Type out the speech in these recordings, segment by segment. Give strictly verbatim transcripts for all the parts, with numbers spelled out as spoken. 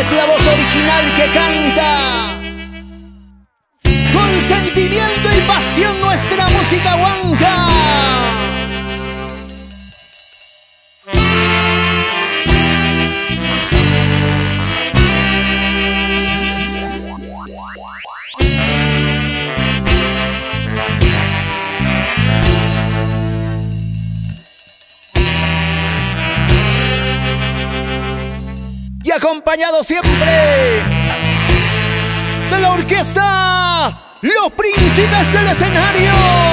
es la voz original que canta con sentimiento y pasión nuestra música huanca. Y acompañado siempre de la orquesta Los Príncipes del Escenario,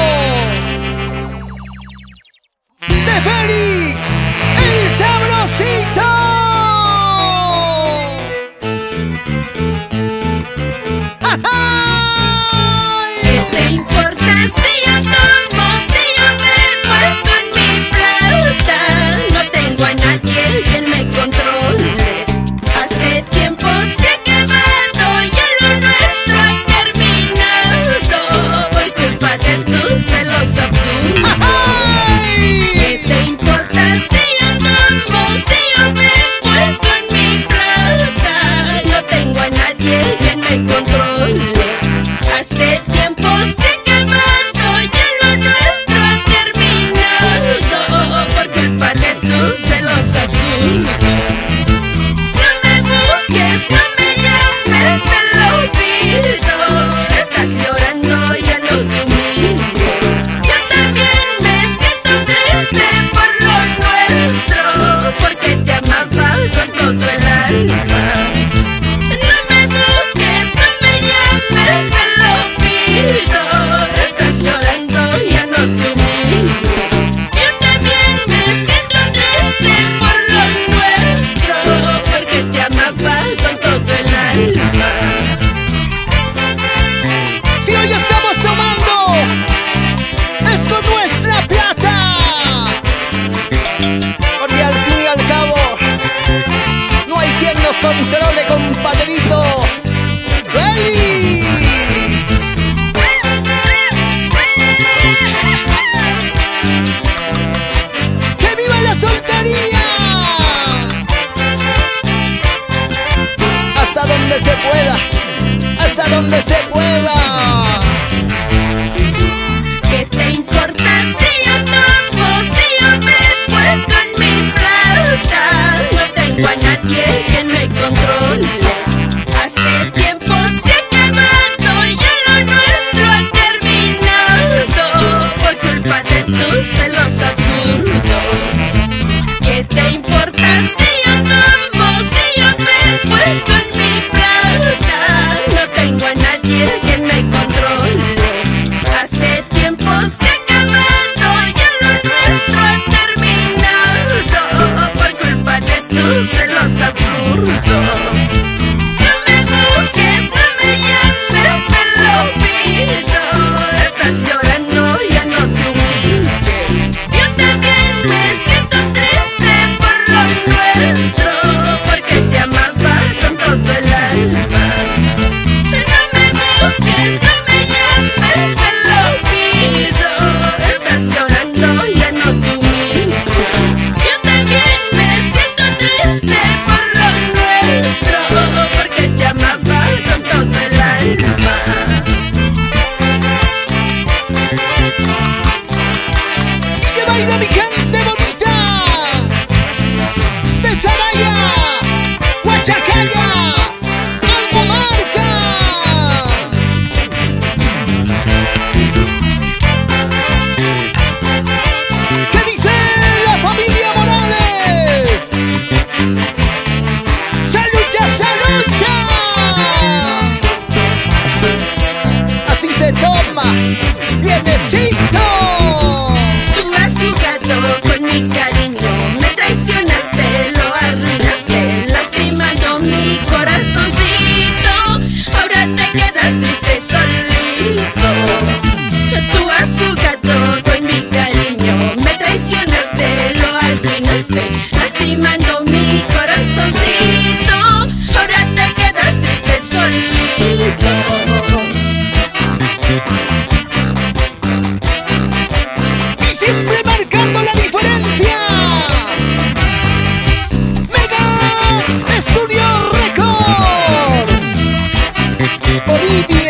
de Félix, el Sabrosito. ¡Ay! ¿Qué te importa si yo tomo, si yo me he puesto en mi flauta? No tengo a nadie quien me controle. Hace tiempo se ha acabado y lo nuestro ha terminado por culpa de tus celos absurdos. ¿Qué te importa si yo tomo, si yo me he puesto en mi flauta? No tengo a nadie quien me controle. Hace tiempo se ha acabado y lo nuestro ha terminado por culpa de tus celos absurdos. No me busques, no me llames, te lo pido. Estás llorando, ya no te humillo. Yo también me siento triste por lo nuestro, porque te amaba con todo el alma. No me busques, no me llames, te lo pido. Estás llorando, ya no te humilles. Yo también me siento triste por lo nuestro, porque te amaba con todo el alma. Si hoy estamos tomando, es con nuestra plata, porque al fin y al cabo no hay quien nos controle, compadrito. ¡Félix! ¡Que viva la soltería! Hasta donde se pueda, hasta donde se pueda. ¿Qué te importa si yo tomo, si yo me he puesto en mi flauta? No tengo a nadie quien me controle. Hace tiempo se ha acabado y lo nuestro ha terminado por culpa de tus celos absurdos. ¿Qué te importa si yo tomo, si yo me he puesto en mi flauta? No tengo a nadie quien me controle. Hace tiempo se ha acabado y lo nuestro ha terminado por culpa de tus celos absurdos. No me busques, no me llames, te lo pido. Estás llorando, ya no te humilles. Yo también me siento triste por lo nuestro, porque te amaba con todo el alma. No me busques, no me llames, te lo pido. Estás llorando, ya no te humilles. Yo también me siento triste por lo nuestro, porque te amaba con todo el alma. Y que baila mi gente bonita de Saraya, Huachacalla, Almomarca. ¿Qué dice la familia Morales? ¡Salucha, salucha! Así se toma, bienecito. Tú has jugado con mi cariño, me traicionaste, lo arruinaste, lastimando mi corazoncito. Ahora te quedas triste solito. Tú has jugado con mi cariño, me traicionaste, lo arruinaste, lastimando mi corazoncito. Ahora te quedas triste solito. Y siempre marcando la diferencia. Mega Estudio Record. Bolivia.